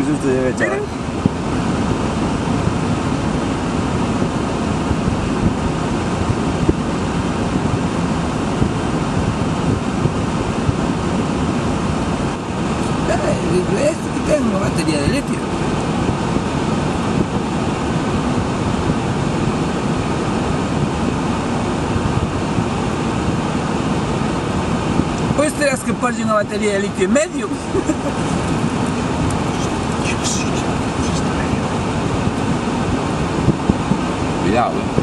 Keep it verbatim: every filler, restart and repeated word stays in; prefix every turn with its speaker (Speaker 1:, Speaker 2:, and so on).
Speaker 1: justo llegué, chaval.
Speaker 2: Esto que tengo batería de litio. Pues terás que ponerle una batería de litio en medio.
Speaker 1: Cuidado, eh.